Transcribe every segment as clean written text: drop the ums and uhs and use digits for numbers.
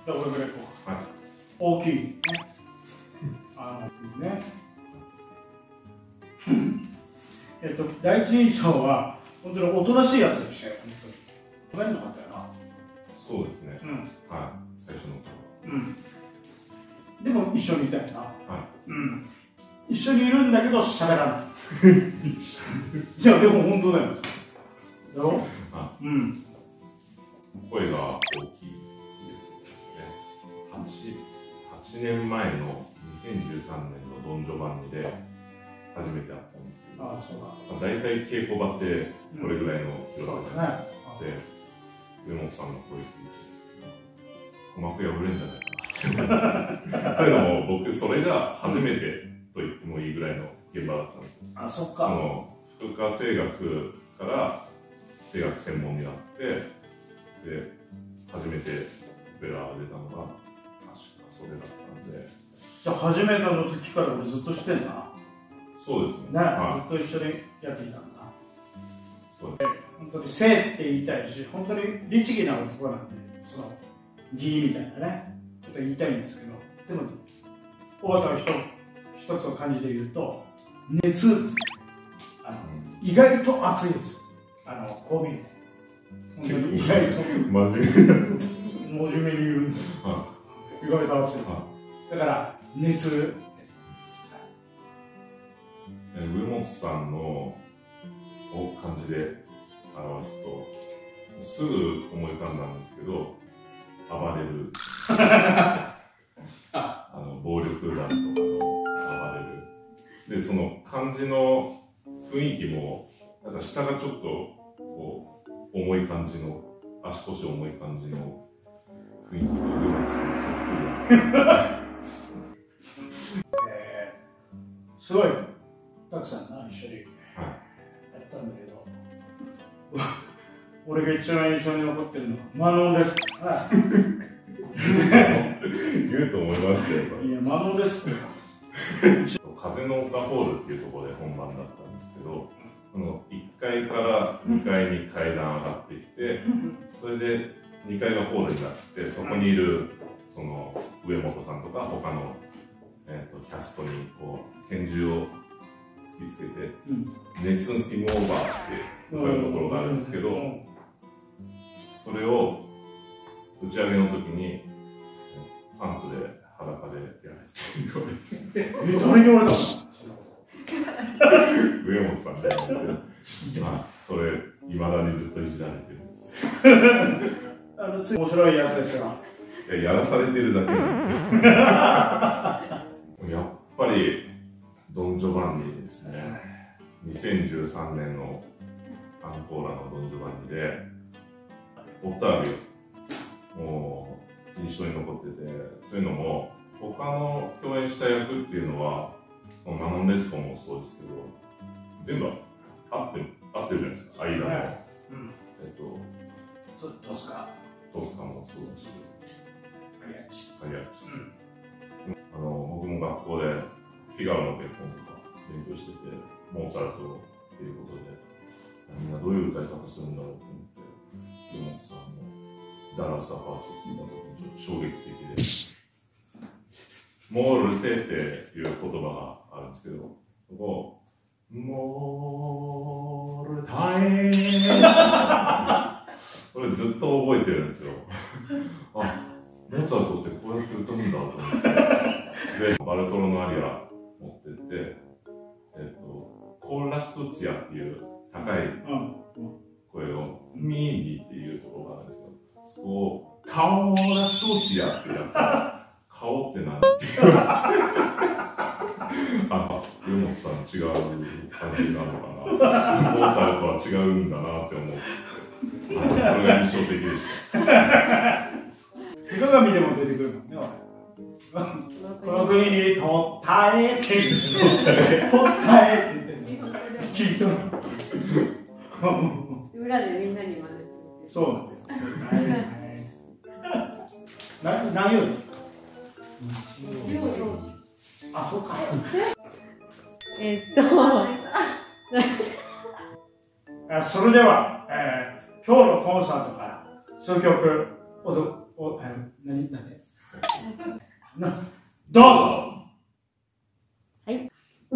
じゃあ俺からいこうか。はい、大きいね。ね。第一印象は本当におとなしいやつでしたよ。本当に。ごめんなかったよな。 そうですね。はい。最初の頃は。 でも一緒にいたよな。 はい。 一緒にいるんだけど喋らない。いやでも本当だよ。だろ？ 声が大きい。8年前の2013年のドン・ジョバンニで初めて会ったんですけど、大体稽古場ってこれぐらいの広さで、上本さんの声聞いて、鼓膜破れるんじゃないかなって。というのも、僕、それが初めてと言ってもいいぐらいの現場だったんですよ。 あ、そっか。 副科声楽から声楽専門になって、で、初めてオペラが出たのが、確かそれだったんで。 じゃあ初めての時から俺ずっと知ってんだ。 そうですね。 ずっと一緒にやっていたんだ。そうです。本当に聖って言いたいし、本当に律儀な男なんで、その義みたいなね、こと言いたいんですけど、でも、小畑の一つの感じで言うと、熱です。意外と熱いです。こう見えて。本当に意外と真面目に言うんです。意外と熱い。だから、熱です。 上本さんの感じで表すと、すぐ思い浮かんだんですけど、暴れる。暴力団とかの暴れる。で、その感じの雰囲気も、なんか下がちょっと、こう、重い感じの、足腰重い感じの雰囲気が上本さんにすごい。たくさんな一緒にやったんだけど、俺が一番印象に残ってるのはマノンです。 言うと思いましたよ。 いや、マノンです。 風の丘ホールっていうところで本番だったんですけど、1階から2階に階段上がってきて、それで2階がホールになって、そこにいるその上本さんとか他の、キャストにこう拳銃を突きつけて、レッスンスイムオーバーっていうところがあるんですけど、それを打ち上げの時にパンツで裸でやれって言われて、 誰に言われたの？ 上本さんで、それいまだにずっといじられてるんです。 面白いやつですよ。 やらされてるだけなんですよ。やっぱりドン・ジョバンニですね。2013年のアンコーラのドン・ジョバンニで、オッタービュもう印象に残ってて、というのも、他の共演した役っていうのは、マノン・レスコもそうですけど、全部合ってるじゃないですか、間の。 トスカもそうだし、 パリアッチ。 僕も学校でフィガロの結婚とか勉強してて、モーツァルトっていうことで、みんなどういう歌い方するんだろうと思って、山本さんのダラスタパーツを聞いたときにちょっと衝撃的で、モールテっていう言葉があるんですけど、そこを、モールタイこれずっと覚えてるんですよ。あ、モーツァルトってこうやって歌うんだと思って。で、バルトロのアリア持ってって、コーラストツィアっていう高い声をミーニっていうところがあるんですよ。そこをカオラストツィアってやったら、顔ってなんて言われて、あ、上本さん違う感じなのかな。モーツァルトは違うんだなって思って。それが印象的でした。 鏡でも出てくるもんね、この国にとったえって言ってる。とったえって言ってる。聞いとる。 裏でみんなに真似する。 そうなんだよ。何曜日？あ、そうか。それでは、今日のコンサートから数曲何どうぞ。 はい。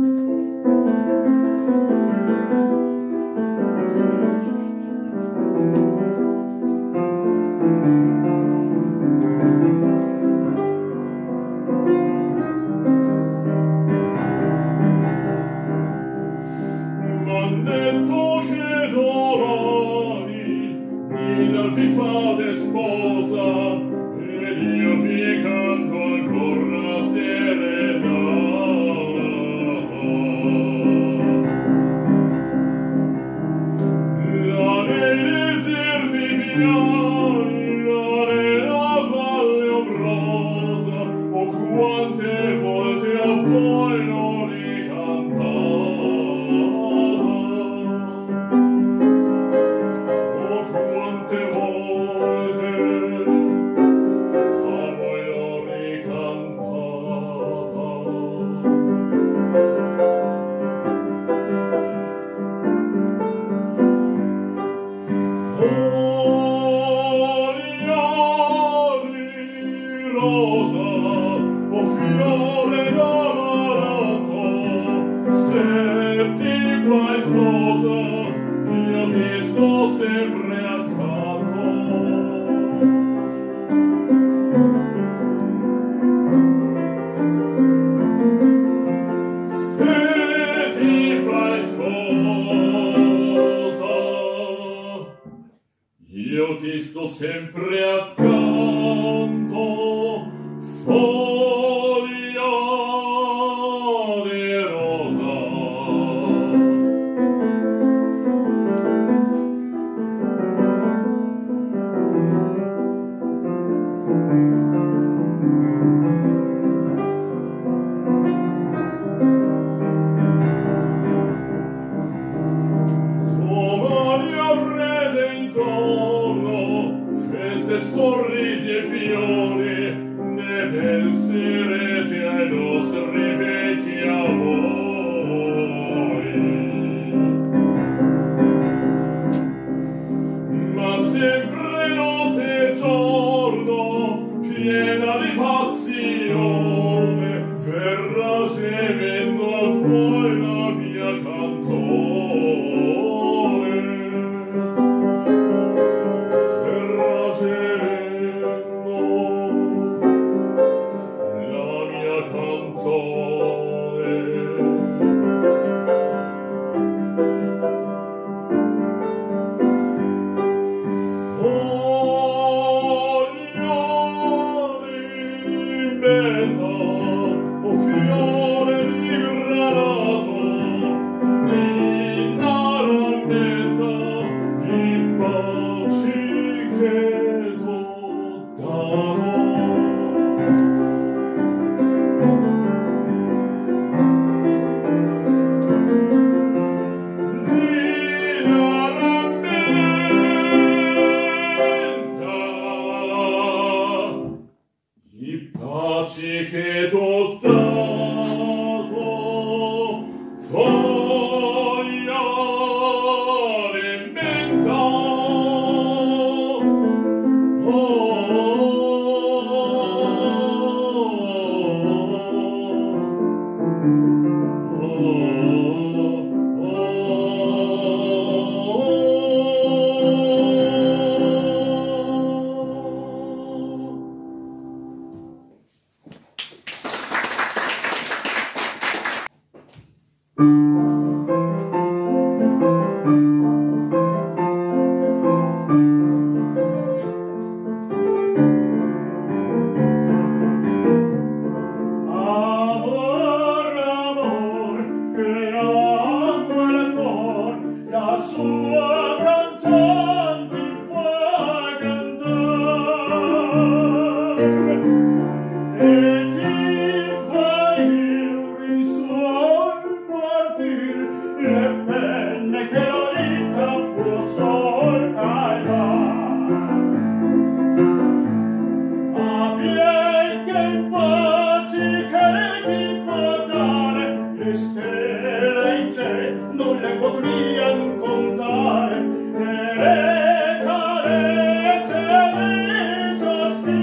Io ti sto sempre accanto, foglia di rosa. Domani avrete intorno feste, sorrisi e fiori, ne penserete ai nostri vecchi amori. Ma sempre notte e giorno, piena di passione, verrà gemendo a voi la mia canzone. Verrà gemendo la mia canzone. Foglia di menta o fiore di granato, ninna rammenta di baci che t'ho dato. Ninna rammenta i baci che t'ho dato, foglia di menta. Amor, amor, che amo il cor, la sua canzone ti fa cantare e ti fa i suoi martir, le penne che la vita può solcare. Abbiei che in pace che ti può dare, le stelle in cielo non le potrian contare, e le carezze di sospiro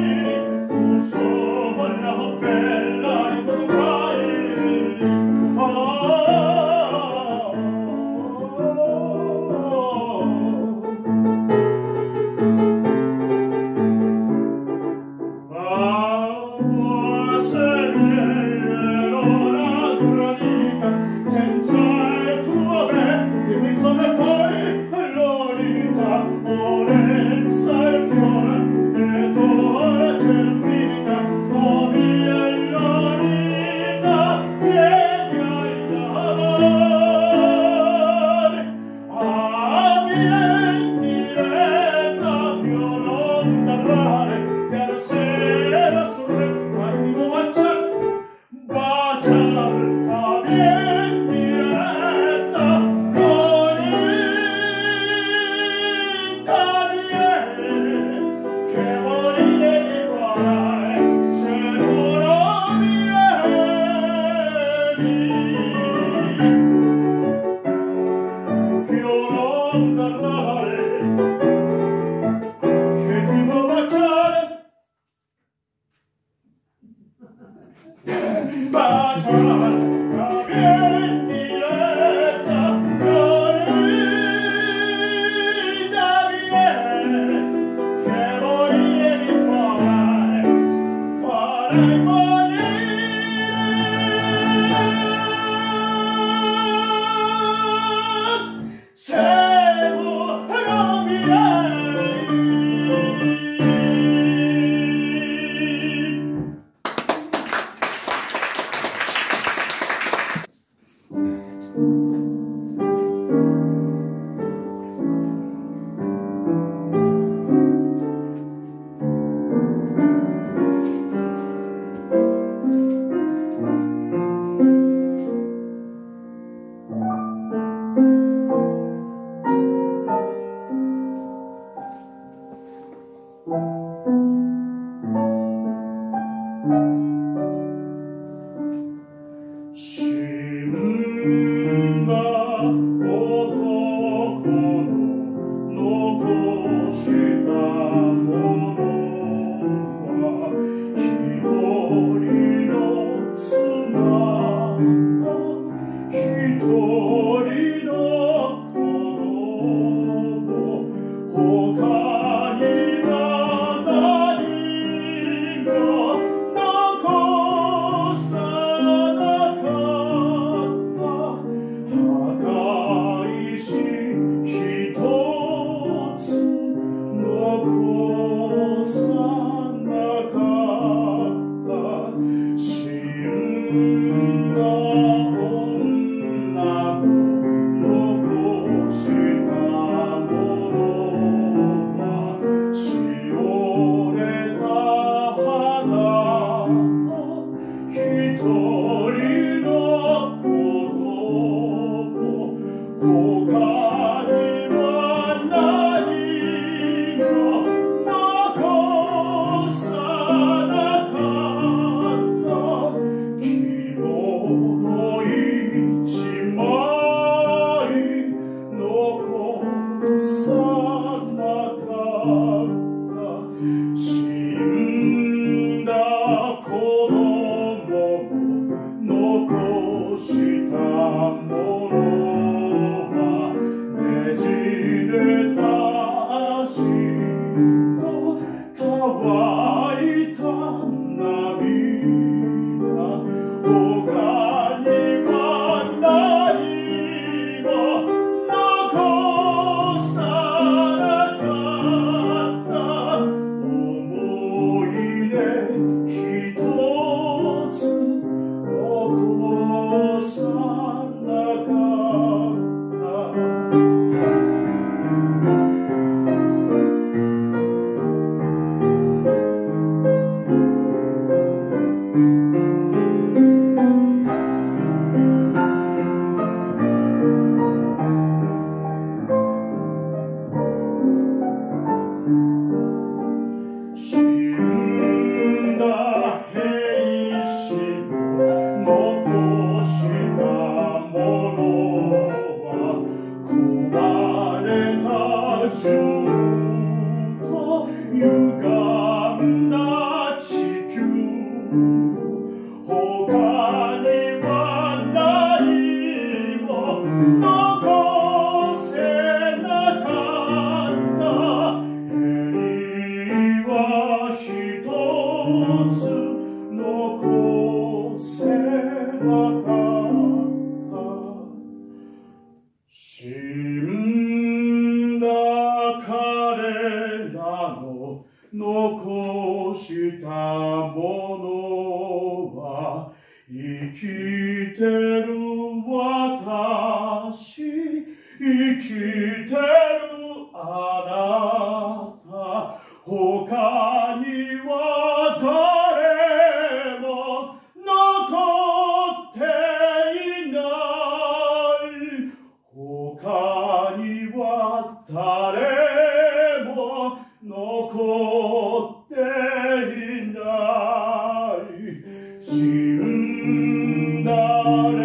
死んだ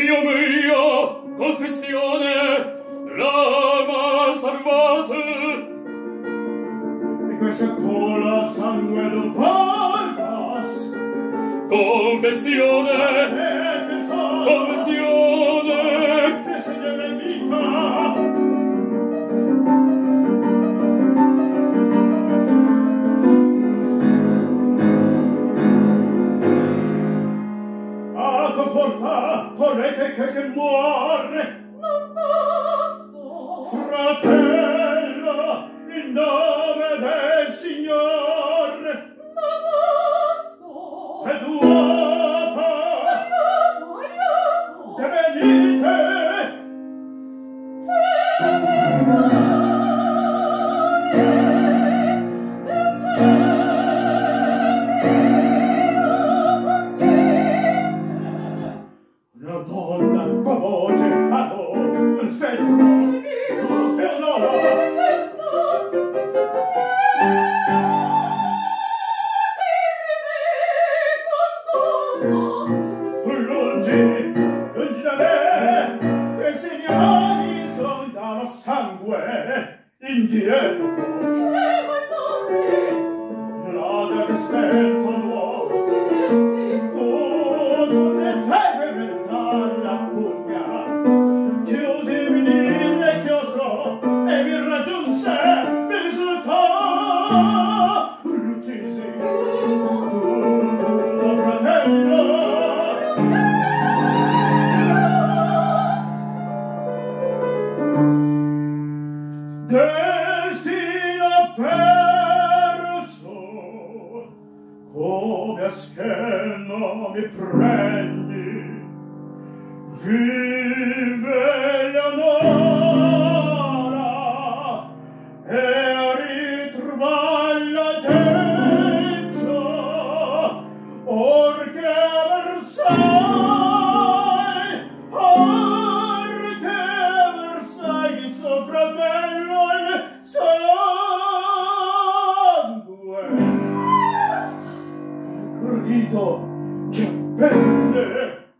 Dio mio, confessione, l'ama salvate. E questa cola sangue do Vargas. Confessione, confessione, che sei nemica. Conforta, correte che muore. Non posso. Fratello, in nome del Signore. Non posso. Ed uopo, Aiuto. te venite. Una donna con voce a un spettro e un'ora. Lungi da me, che segnali son dallo sangue indietro. L'odio che spento nuovo, tutte pecore dalla pugna. Chiusimi nelle chioso e mi raggiunse, mi risultò l'uccisi tuo fratello. Destino perso, come a scherno mi prendi, vive Leonora e ritrovalla dentro, or che Versailles di suo fratello il sangue. Grido che pende.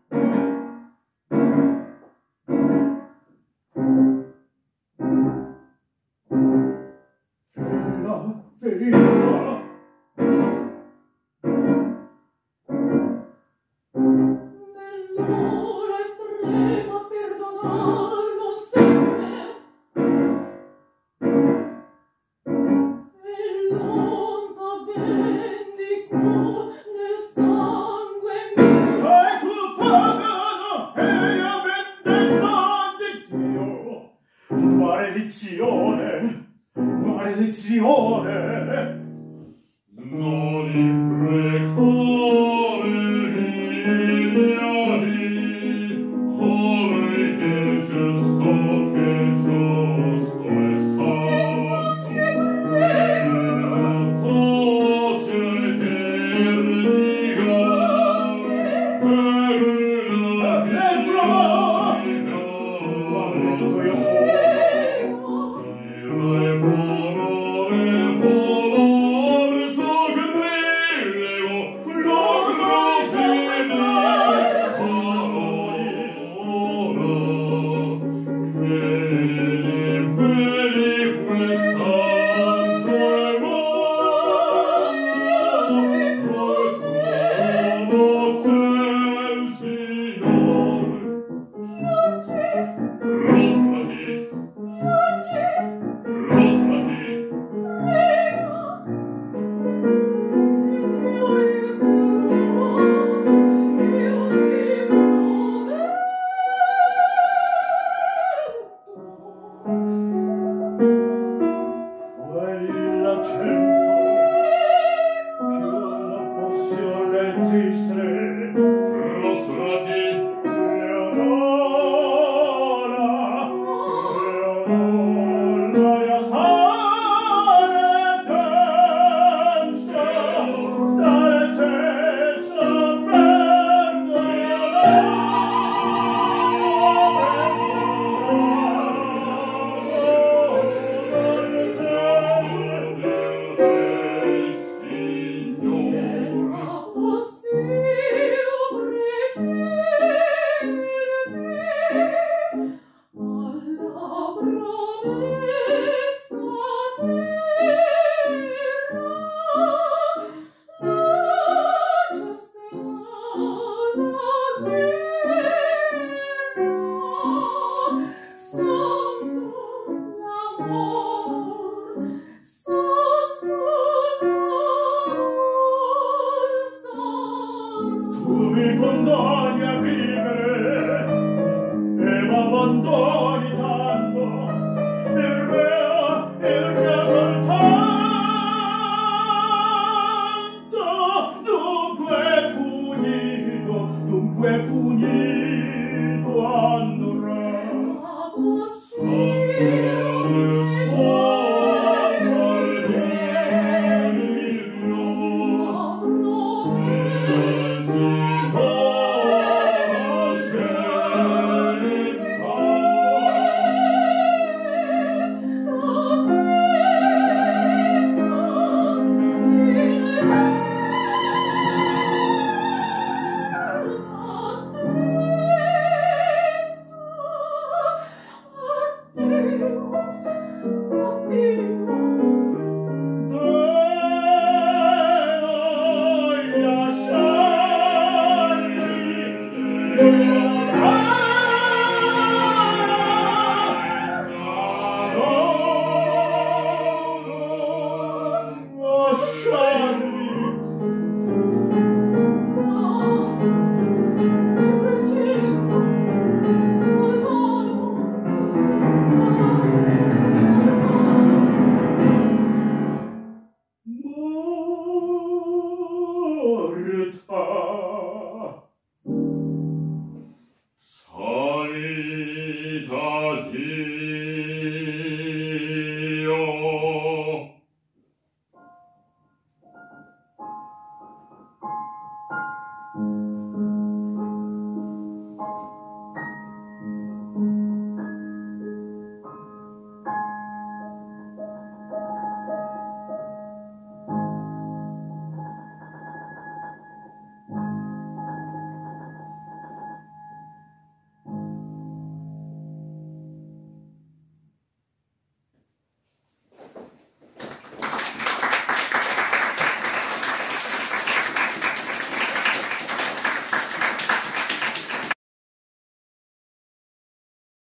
E la ferita Nell'ora estrema perdonar non sente. E l'onta vendico nel sangue mio. e tu pagano e io vendetta di Dio. Maledizione, maledizione. Non imprecare Liliani, ove che giusto e santo, e la pace perdiga, per la vita. Maledetto io sono. quando